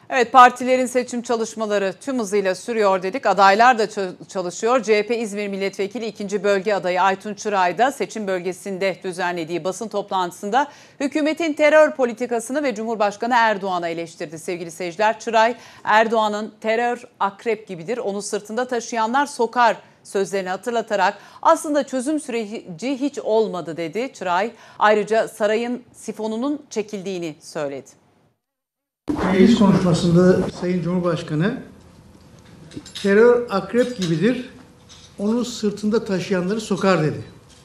Evet, partilerin seçim çalışmaları tüm hızıyla sürüyor dedik. Adaylar da çalışıyor. CHP İzmir Milletvekili 2. Bölge adayı Aytun Çıray da seçim bölgesinde düzenlediği basın toplantısında hükümetin terör politikasını ve Cumhurbaşkanı Erdoğan'ı eleştirdi sevgili seyirciler. Çıray, Erdoğan'ın terör akrep gibidir, onu sırtında taşıyanlar sokar sözlerini hatırlatarak aslında çözüm süreci hiç olmadı dedi Çıray. Ayrıca sarayın sifonunun çekildiğini söyledi. Meclis konuşmasında Sayın Cumhurbaşkanı terör akrep gibidir, onu sırtında taşıyanları sokar dedi.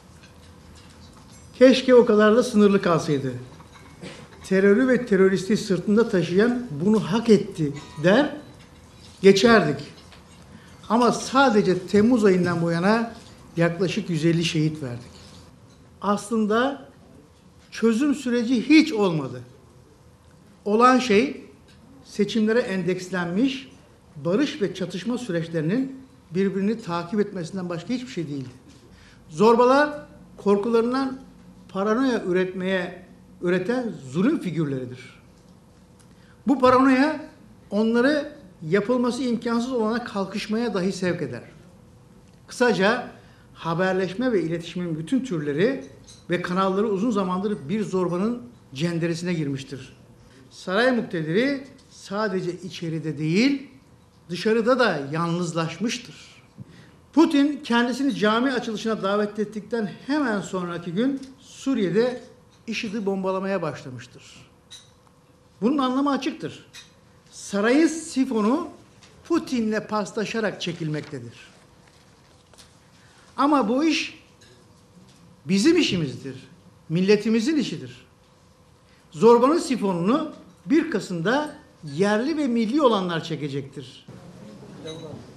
Keşke o kadar da sınırlı kalsaydı. Terörü ve teröristi sırtında taşıyan bunu hak etti der, geçerdik. Ama sadece Temmuz ayından bu yana yaklaşık 150 şehit verdik. Aslında çözüm süreci hiç olmadı. Olan şey seçimlere endekslenmiş barış ve çatışma süreçlerinin birbirini takip etmesinden başka hiçbir şey değildi. Zorbalar korkularından paranoya üreten zulüm figürleridir. Bu paranoya onları yapılması imkansız olana kalkışmaya dahi sevk eder. Kısaca haberleşme ve iletişimin bütün türleri ve kanalları uzun zamandır bir zorbanın cenderesine girmiştir. Saray muktedir'i sadece içeride değil, dışarıda da yalnızlaşmıştır. Putin kendisini cami açılışına davet ettikten hemen sonraki gün Suriye'de IŞİD'i bombalamaya başlamıştır. Bunun anlamı açıktır. Sarayın sifonu Putin'le paslaşarak çekilmektedir. Ama bu iş bizim işimizdir. Milletimizin işidir. Zorbanın sifonunu 1 Kasım'da yerli ve milli olanlar çekecektir.